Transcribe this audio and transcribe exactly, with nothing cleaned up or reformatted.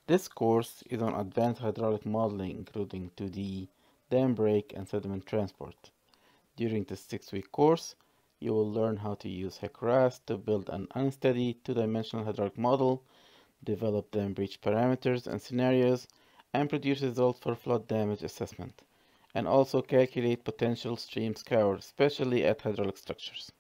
This course is on advanced hydraulic modeling, including two D, dam break, and sediment transport. During this six-week course, you will learn how to use H E C R A S to build an unsteady two-dimensional hydraulic model, develop dam breach parameters and scenarios, and produce results for flood damage assessment, and also calculate potential stream scour, especially at hydraulic structures.